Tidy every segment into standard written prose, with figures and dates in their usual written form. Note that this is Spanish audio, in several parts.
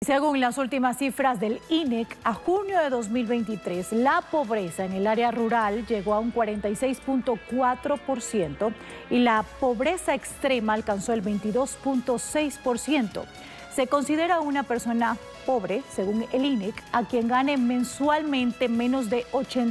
Según las últimas cifras del INEC, a junio de 2023, la pobreza en el área rural llegó a un 46.4% y la pobreza extrema alcanzó el 22.6%. Se considera una persona pobre, según el INEC, a quien gane mensualmente menos de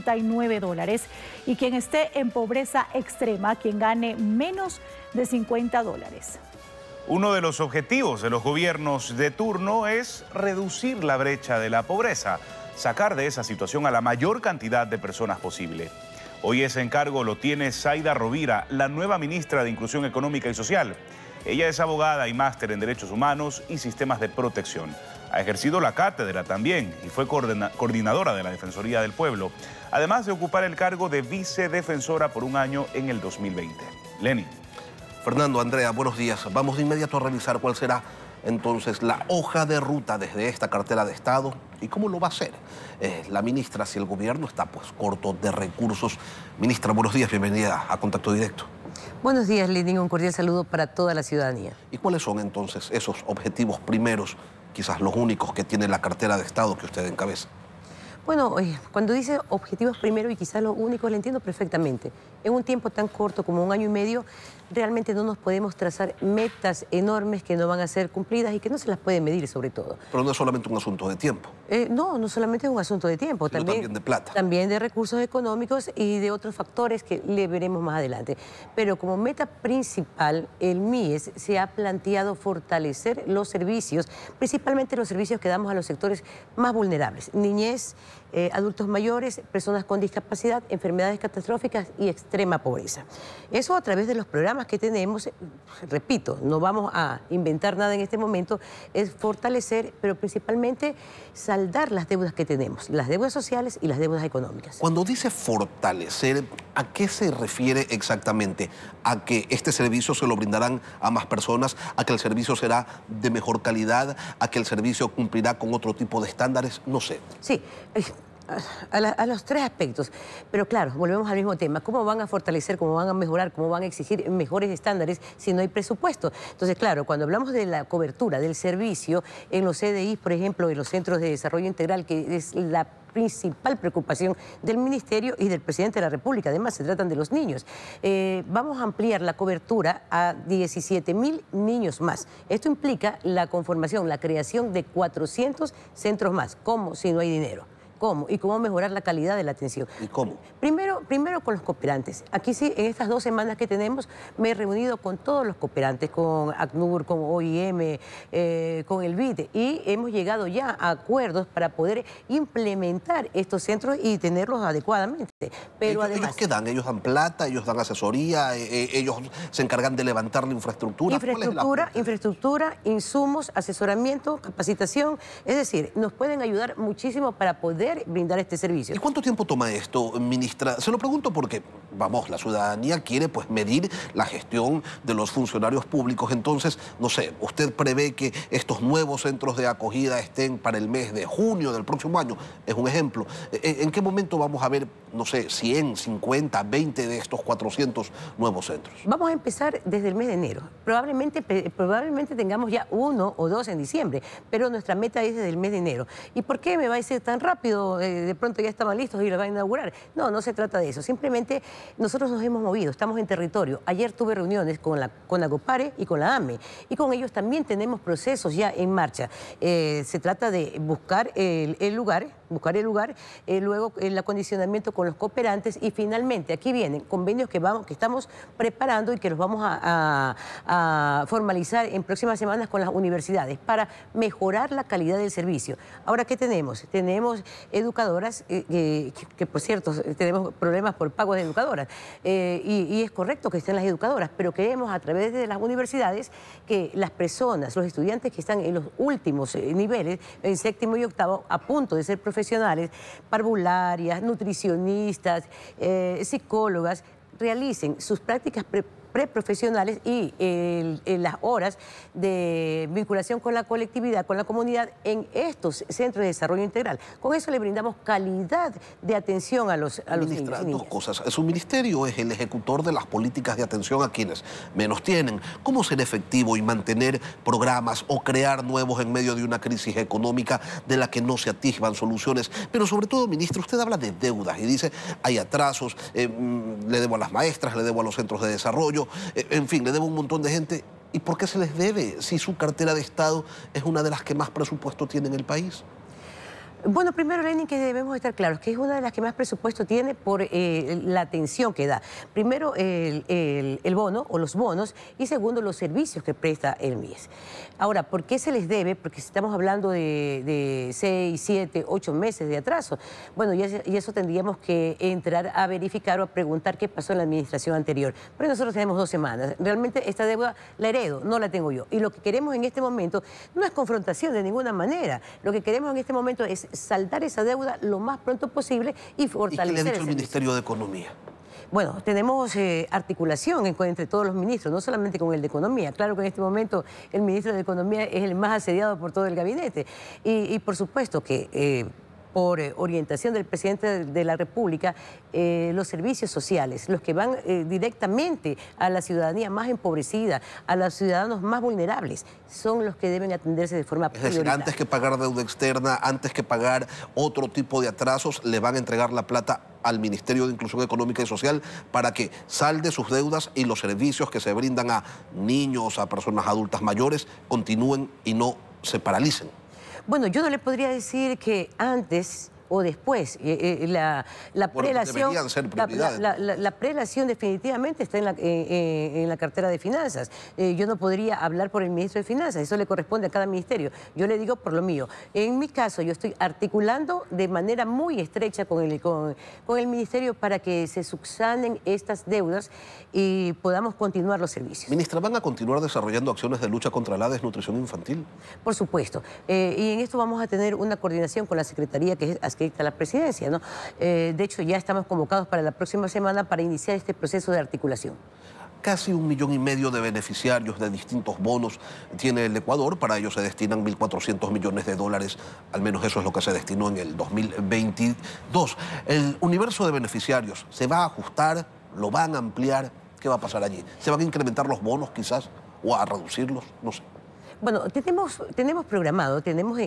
$89 y quien esté en pobreza extrema, a quien gane menos de $50. Uno de los objetivos de los gobiernos de turno es reducir la brecha de la pobreza, sacar de esa situación a la mayor cantidad de personas posible. Hoy ese encargo lo tiene Zaida Rovira, la nueva ministra de Inclusión Económica y Social. Ella es abogada y máster en Derechos Humanos y Sistemas de Protección. Ha ejercido la cátedra también y fue coordinadora de la Defensoría del Pueblo, además de ocupar el cargo de vicedefensora por un año en el 2020. Lenny. Fernando, Andrea, buenos días. Vamos de inmediato a revisar cuál será entonces la hoja de ruta desde esta cartera de Estado y cómo lo va a hacer la ministra si el gobierno está pues corto de recursos. Ministra, buenos días, bienvenida a Contacto Directo. Buenos días, Lenín, un cordial saludo para toda la ciudadanía. ¿Y cuáles son entonces esos objetivos primeros, quizás los únicos que tiene la cartera de Estado que usted encabeza? Bueno, cuando dice objetivos primero y quizás los únicos, lo entiendo perfectamente. En un tiempo tan corto como un año y medio, realmente no nos podemos trazar metas enormes que no van a ser cumplidas y que no se las puede medir sobre todo. Pero no es solamente un asunto de tiempo. No solamente es un asunto de tiempo. También de plata. También de recursos económicos y de otros factores que le veremos más adelante. Pero como meta principal, el MIES se ha planteado fortalecer los servicios, principalmente los servicios que damos a los sectores más vulnerables. Niñez, adultos mayores, personas con discapacidad, enfermedades catastróficas y extrema pobreza. Eso a través de los programas que tenemos, repito, no vamos a inventar nada en este momento, es fortalecer, pero principalmente saldar las deudas que tenemos, las deudas sociales y las deudas económicas. Cuando dice fortalecer, ¿a qué se refiere exactamente? ¿A que este servicio se lo brindarán a más personas? ¿A que el servicio será de mejor calidad? ¿A que el servicio cumplirá con otro tipo de estándares? No sé. Sí. A los tres aspectos, pero claro, volvemos al mismo tema. ¿Cómo van a fortalecer, cómo van a mejorar, cómo van a exigir mejores estándares si no hay presupuesto? Entonces, claro, cuando hablamos de la cobertura del servicio en los CDI, por ejemplo, en los Centros de Desarrollo Integral, que es la principal preocupación del Ministerio y del Presidente de la República, además se tratan de los niños. Vamos a ampliar la cobertura a 17.000 niños más. Esto implica la conformación, la creación de 400 centros más. ¿Cómo? Si no hay dinero. ¿Cómo? ¿Y cómo mejorar la calidad de la atención? ¿Y cómo? Primero con los cooperantes. Aquí sí, en estas 2 semanas que tenemos, me he reunido con todos los cooperantes, con ACNUR, con OIM, con el BID, y hemos llegado ya a acuerdos para poder implementar estos centros y tenerlos adecuadamente. Pero además, ¿Ellos qué dan? ¿Ellos dan plata? ¿Ellos dan asesoría? ¿Ellos se encargan de levantar la infraestructura? Infraestructura, insumos, asesoramiento, capacitación. Es decir, nos pueden ayudar muchísimo para poder brindar este servicio. ¿Y cuánto tiempo toma esto, ministra? Se lo pregunto porque, vamos, la ciudadanía quiere pues medir la gestión de los funcionarios públicos. Entonces, no sé, ¿usted prevé que estos nuevos centros de acogida estén para el mes de junio del próximo año? Es un ejemplo. ¿En qué momento vamos a ver, no sé, 100, 50, 20 de estos 400 nuevos centros? Vamos a empezar desde el mes de enero. Probablemente tengamos ya 1 o 2 en diciembre, pero nuestra meta es desde el mes de enero. ¿Y por qué me va a decir tan rápido? De pronto ya estaban listos y lo van a inaugurar. No se trata de eso. Simplemente nosotros nos hemos movido, estamos en territorio. Ayer tuve reuniones con Agopare y con la AME y con ellos también tenemos procesos ya en marcha. Se trata de buscar el lugar, luego el acondicionamiento con los cooperantes y finalmente aquí vienen convenios que estamos preparando y que los vamos a formalizar en próximas semanas con las universidades para mejorar la calidad del servicio. Ahora, ¿qué tenemos? Tenemos educadoras, que por cierto tenemos problemas por pago de educadoras y es correcto que estén las educadoras, pero queremos a través de las universidades que las personas, los estudiantes que están en los últimos niveles, en 7º y 8º, a punto de ser profesionales, parvularias, nutricionistas, psicólogas, realicen sus prácticas preprofesionales y las horas de vinculación con la colectividad, con la comunidad en estos centros de desarrollo integral. Con eso le brindamos calidad de atención a los Ministra, niños. dos cosas. Su ministerio es el ejecutor de las políticas de atención a quienes menos tienen. ¿Cómo ser efectivo y mantener programas o crear nuevos en medio de una crisis económica de la que no se atisban soluciones? Pero sobre todo, ministro, usted habla de deudas y dice, hay atrasos, le debo a las maestras, le debo a los centros de desarrollo, en fin, le debo a un montón de gente. ¿Y por qué se les debe si su cartera de Estado es una de las que más presupuesto tiene en el país? Bueno, primero, Lenin, que debemos estar claros, que es una de las que más presupuesto tiene por la atención que da. Primero, el bono o los bonos y segundo, los servicios que presta el MIES. Ahora, ¿por qué se les debe? Porque si estamos hablando de 6, 7, 8 meses de atraso, bueno, y eso tendríamos que entrar a verificar o a preguntar qué pasó en la administración anterior. Pero nosotros tenemos 2 semanas. Realmente esta deuda la heredo, no la tengo yo. Y lo que queremos en este momento no es confrontación de ninguna manera. Lo que queremos en este momento es saldar esa deuda lo más pronto posible y fortalecer. ¿Y qué le ha dicho el servicio. Ministerio de Economía? Bueno, tenemos articulación entre todos los ministros, no solamente con el de Economía. Claro que en este momento el ministro de Economía es el más asediado por todo el gabinete. Y por supuesto que por orientación del presidente de la República, los servicios sociales, los que van directamente a la ciudadanía más empobrecida, a los ciudadanos más vulnerables, son los que deben atenderse de forma prioritaria. Es decir, antes que pagar deuda externa, antes que pagar otro tipo de atrasos, le van a entregar la plata al Ministerio de Inclusión Económica y Social para que salde sus deudas y los servicios que se brindan a niños, a personas adultas mayores, continúen y no se paralicen. Bueno, yo no le podría decir que antes o después. La prelación, deberían ser prioridades. la prelación definitivamente está en la cartera de Finanzas. Yo no podría hablar por el ministro de Finanzas, eso le corresponde a cada ministerio. Yo le digo por lo mío. En mi caso, yo estoy articulando de manera muy estrecha con el ministerio para que se subsanen estas deudas y podamos continuar los servicios. Ministra, ¿van a continuar desarrollando acciones de lucha contra la desnutrición infantil? Por supuesto. Y en esto vamos a tener una coordinación con la Secretaría que es adscrita a la Presidencia, ¿no? De hecho, ya estamos convocados para la próxima semana para iniciar este proceso de articulación. Casi 1,5 millones de beneficiarios de distintos bonos tiene el Ecuador. Para ello se destinan 1.400 millones de dólares. Al menos eso es lo que se destinó en el 2022. ¿El universo de beneficiarios se va a ajustar? ¿Lo van a ampliar? ¿Qué va a pasar allí? ¿Se van a incrementar los bonos quizás o a reducirlos? No sé. Bueno, tenemos programado, tenemos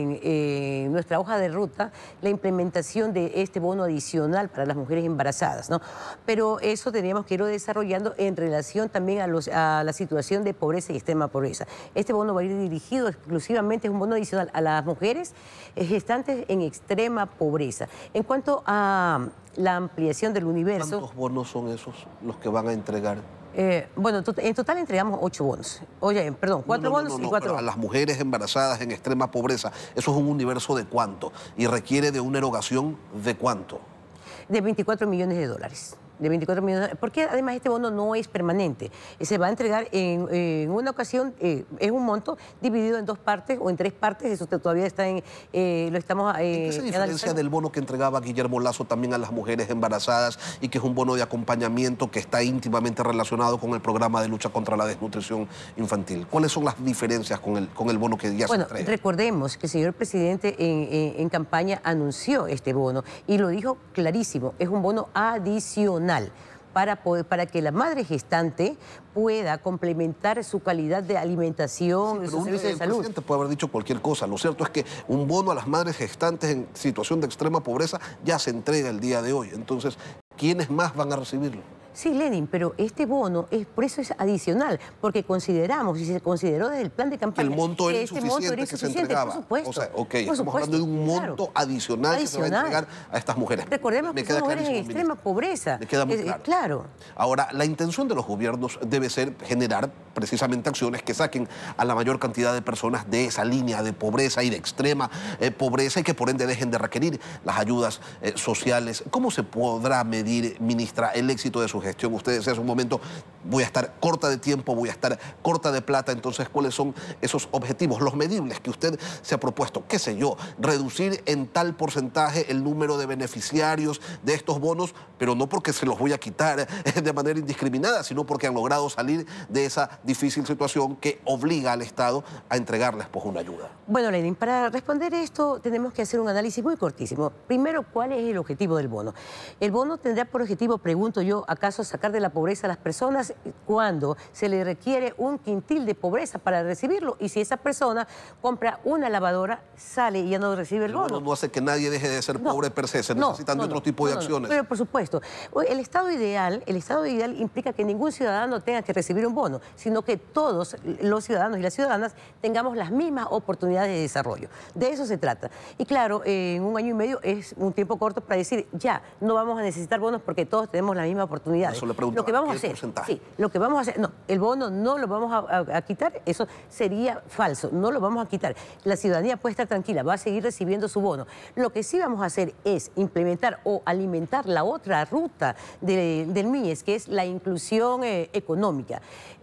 en nuestra hoja de ruta la implementación de este bono adicional para las mujeres embarazadas, ¿no? Pero eso teníamos que irlo desarrollando en relación también a la situación de pobreza y extrema pobreza. Este bono va a ir dirigido exclusivamente, es un bono adicional a las mujeres gestantes en extrema pobreza. En cuanto a la ampliación del universo... ¿Cuántos bonos son esos los que van a entregar? Bueno, en total entregamos 8 bonos. Oye, perdón, 4 bonos y 4 bonos. A las mujeres embarazadas en extrema pobreza, ¿eso es un universo de cuánto? ¿Y requiere de una erogación de cuánto? De 24 millones de dólares. De 24 millones, porque además este bono no es permanente. Se va a entregar en una ocasión, es un monto dividido en 2 partes o en 3 partes, eso todavía está lo estamos ¿Qué se diferencia del bono que entregaba Guillermo Lasso también a las mujeres embarazadas y que es un bono de acompañamiento que está íntimamente relacionado con el programa de lucha contra la desnutrición infantil? ¿Cuáles son las diferencias con el bono que ya se entrega? Bueno, recordemos que el señor presidente en campaña anunció este bono y lo dijo clarísimo, es un bono adicional. Para que la madre gestante pueda complementar su calidad de alimentación, su servicio de salud. El presidente puede haber dicho cualquier cosa. Lo cierto es que un bono a las madres gestantes en situación de extrema pobreza ya se entrega el día de hoy. Entonces, ¿quiénes más van a recibirlo? Sí, Lenin, pero este bono, por eso es adicional, porque consideramos, y se consideró desde el plan de campaña... Que el monto era insuficiente que se entregaba. Por supuesto. O sea, estamos hablando de un monto adicional que se va a entregar a estas mujeres. Recordemos que son mujeres en extrema pobreza. Me queda muy claro. Claro. Ahora, la intención de los gobiernos debe ser generar precisamente acciones que saquen a la mayor cantidad de personas de esa línea de pobreza y de extrema pobreza y que por ende dejen de requerir las ayudas sociales. ¿Cómo se podrá medir, ministra, el éxito de su gestión. Usted decía hace un momento, voy a estar corta de tiempo, voy a estar corta de plata. Entonces, ¿cuáles son esos objetivos, los medibles que usted se ha propuesto? ¿Qué sé yo? Reducir en tal porcentaje el número de beneficiarios de estos bonos, pero no porque se los voy a quitar de manera indiscriminada, sino porque han logrado salir de esa difícil situación que obliga al Estado a entregarles pues una ayuda. Bueno, Lenin, para responder esto tenemos que hacer un análisis muy cortísimo. Primero, ¿cuál es el objetivo del bono? El bono tendrá por objetivo, pregunto yo, ¿acaso sacar de la pobreza a las personas cuando se le requiere un quintil de pobreza para recibirlo? Y si esa persona compra una lavadora, sale y ya no recibe el bono. No hace que nadie deje de ser pobre per se, se necesitan de otro tipo de acciones. Pero por supuesto, el Estado ideal implica que ningún ciudadano tenga que recibir un bono, sino que todos los ciudadanos y las ciudadanas tengamos las mismas oportunidades de desarrollo. De eso se trata. Y claro, en un año y medio es un tiempo corto para decir, ya, no vamos a necesitar bonos porque todos tenemos la misma oportunidad. Eso le preguntaba, lo que vamos a hacer, sí, lo que vamos a hacer, no, el bono no lo vamos a quitar, eso sería falso, no lo vamos a quitar. La ciudadanía puede estar tranquila, va a seguir recibiendo su bono. Lo que sí vamos a hacer es implementar o alimentar la otra ruta del MIES, que es la inclusión económica,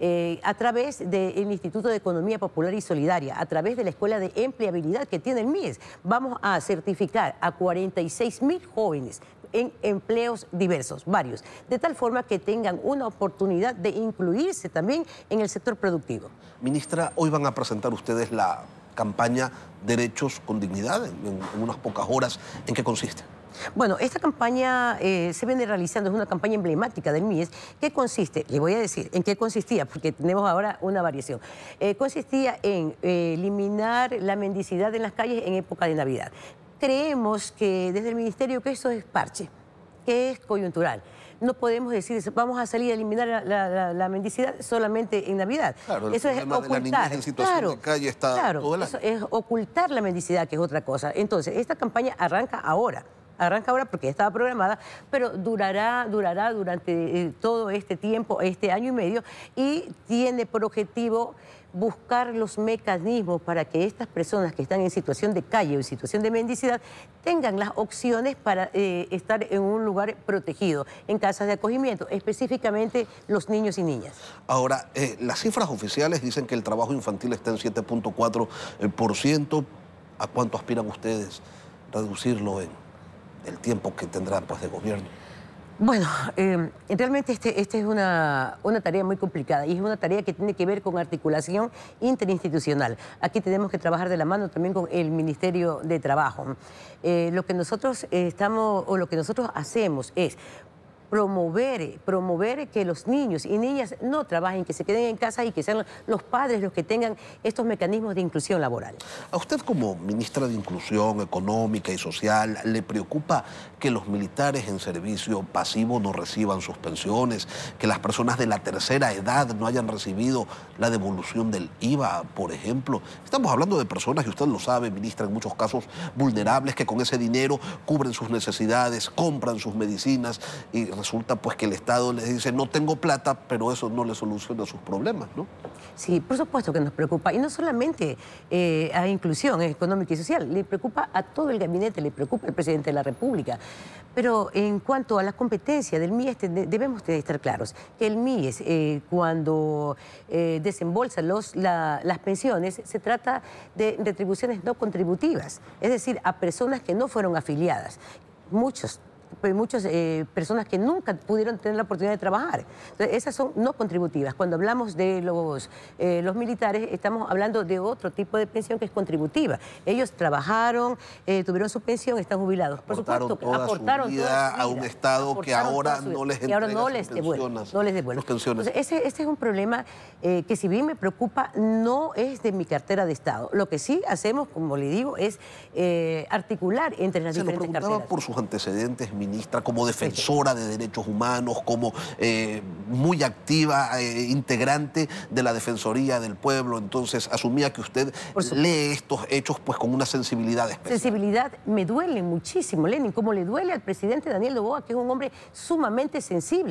a través del Instituto de Economía Popular y Solidaria, a través de la Escuela de Empleabilidad que tiene el MIES. Vamos a certificar a 46.000 jóvenes en empleos diversos, varios, de tal forma que tengan una oportunidad de incluirse también en el sector productivo. Ministra, hoy van a presentar ustedes la campaña Derechos con Dignidad en unas pocas horas. ¿En qué consiste? Bueno, esta campaña se viene realizando, es una campaña emblemática del MIES. ¿Qué consiste? Le voy a decir en qué consistía, porque tenemos ahora una variación. Consistía en eliminar la mendicidad en las calles en época de Navidad. Creemos que desde el Ministerio que eso es parche, que es coyuntural. No podemos decir, vamos a salir a eliminar la mendicidad solamente en Navidad. Claro, eso es ocultar. De la niñez en situación de calle está todo el año. Eso es ocultar la mendicidad, que es otra cosa. Entonces, esta campaña arranca ahora porque ya estaba programada, pero durará durante todo este tiempo, este año y medio, y tiene por objetivo buscar los mecanismos para que estas personas que están en situación de calle o en situación de mendicidad tengan las opciones para estar en un lugar protegido, en casas de acogimiento, específicamente los niños y niñas. Ahora, las cifras oficiales dicen que el trabajo infantil está en 7.4%. ¿A cuánto aspiran ustedes reducirlo en el tiempo que tendrán pues de gobierno? Bueno, realmente esta es una tarea muy complicada y es una tarea que tiene que ver con articulación interinstitucional. Aquí tenemos que trabajar de la mano también con el Ministerio de Trabajo. Lo que nosotros hacemos es promover que los niños y niñas no trabajen, que se queden en casa y que sean los padres los que tengan estos mecanismos de inclusión laboral. ¿A usted como ministra de Inclusión Económica y Social le preocupa que los militares en servicio pasivo no reciban sus pensiones, que las personas de la tercera edad no hayan recibido la devolución del IVA, por ejemplo? Estamos hablando de personas, y usted lo sabe, ministra, en muchos casos vulnerables, que con ese dinero cubren sus necesidades, compran sus medicinas y resulta pues que el Estado les dice no tengo plata, pero eso no le soluciona sus problemas, ¿no? Sí, por supuesto que nos preocupa. Y no solamente a Inclusión Económica y Social, le preocupa a todo el gabinete, le preocupa al presidente de la República. Pero en cuanto a la competencia del MIES, debemos estar claros que el MIES, cuando desembolsa las pensiones, se trata de retribuciones no contributivas, es decir, a personas que no fueron afiliadas. Muchas personas que nunca pudieron tener la oportunidad de trabajar. Entonces, esas son no contributivas. Cuando hablamos de los militares, estamos hablando de otro tipo de pensión que es contributiva. Ellos trabajaron, tuvieron su pensión, están jubilados. Por supuesto, aportaron toda su vida a un Estado que ahora no les entrega sus pensiones. No les devuelve. Entonces, este es un problema que, si bien me preocupa, no es de mi cartera de Estado. Lo que sí hacemos, como le digo, es articular entre las diferentes carteras. Se lo preguntaba por sus antecedentes, ministra, como defensora de derechos humanos, como muy activa, integrante de la Defensoría del Pueblo. Entonces, asumía que usted lee estos hechos pues con una sensibilidad especial. Sensibilidad me duele muchísimo, Lenin, como le duele al presidente Daniel Noboa, que es un hombre sumamente sensible,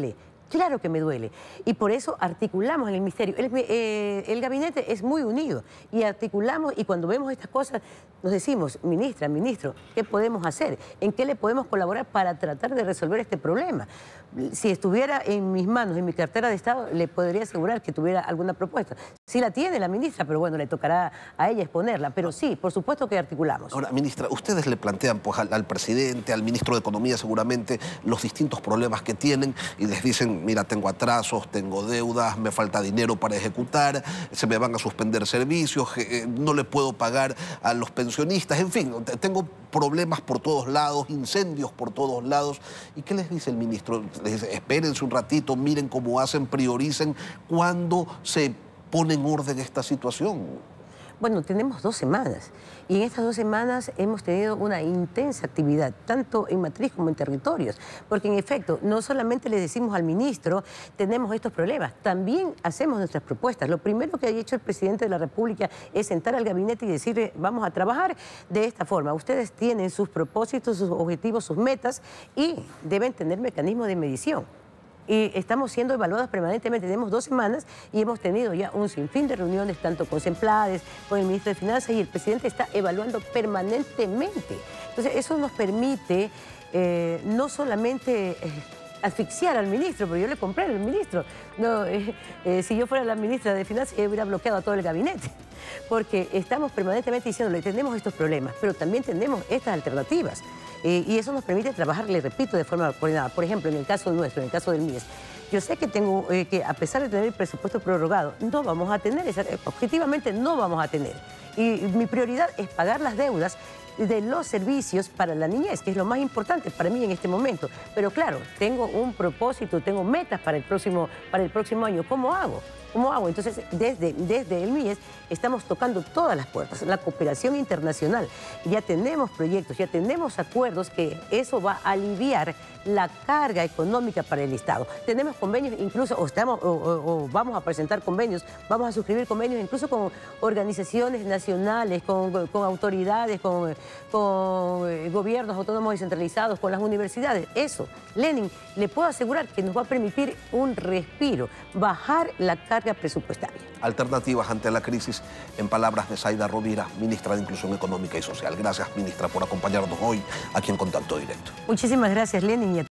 Claro que me duele. Y por eso articulamos en el Ministerio. El gabinete es muy unido y articulamos, y cuando vemos estas cosas nos decimos, ministra, ministro, ¿qué podemos hacer? ¿En qué le podemos colaborar para tratar de resolver este problema? Si estuviera en mis manos, en mi cartera de Estado, le podría asegurar que tuviera alguna propuesta. Sí la tiene la ministra, pero bueno, le tocará a ella exponerla. Pero sí, por supuesto que articulamos. Ahora, ministra, ustedes le plantean pues, al presidente, al ministro de Economía seguramente, los distintos problemas que tienen y les dicen, mira, tengo atrasos, tengo deudas, me falta dinero para ejecutar, se me van a suspender servicios, no le puedo pagar a los pensionistas, en fin, tengo problemas por todos lados, incendios por todos lados. ¿Y qué les dice el ministro? Les dice, espérense un ratito, miren cómo hacen, prioricen. ¿Cuándo se pone en orden esta situación? Bueno, tenemos 2 semanas y en estas 2 semanas hemos tenido una intensa actividad, tanto en matriz como en territorios, porque en efecto, no solamente le decimos al ministro, tenemos estos problemas, también hacemos nuestras propuestas. Lo primero que ha hecho el presidente de la República es sentar al gabinete y decirle, vamos a trabajar de esta forma. Ustedes tienen sus propósitos, sus objetivos, sus metas y deben tener mecanismos de medición. Y estamos siendo evaluados permanentemente. Tenemos 2 semanas y hemos tenido ya un sinfín de reuniones, tanto con Semplades, con el ministro de Finanzas, y el presidente está evaluando permanentemente. Entonces, eso nos permite no solamente asfixiar al ministro, pero yo le comprendo al ministro. No, si yo fuera la ministra de Finanzas, yo hubiera bloqueado a todo el gabinete. Porque estamos permanentemente diciéndole, tenemos estos problemas, pero también tenemos estas alternativas. Y eso nos permite trabajar, le repito, de forma coordinada. Por ejemplo, en el caso nuestro, en el caso del MIES, yo sé que tengo que, a pesar de tener el presupuesto prorrogado, no vamos a tener, objetivamente no vamos a tener. Y mi prioridad es pagar las deudas de los servicios para la niñez, que es lo más importante para mí en este momento. Pero claro, tengo un propósito, tengo metas para el próximo año. ¿Cómo hago? ¿Cómo hago? Entonces, desde el MIES estamos tocando todas las puertas. La cooperación internacional, ya tenemos proyectos, ya tenemos acuerdos que eso va a aliviar la carga económica para el Estado. Tenemos convenios, incluso, o vamos a presentar convenios, vamos a suscribir convenios incluso con organizaciones nacionales, con autoridades, con gobiernos autónomos descentralizados, con las universidades. Eso, Lenin, le puedo asegurar que nos va a permitir un respiro, bajar la carga presupuestaria. Alternativas ante la crisis, en palabras de Zaida Rovira, ministra de Inclusión Económica y Social. Gracias, ministra, por acompañarnos hoy aquí en Contacto Directo. Muchísimas gracias, Lenin.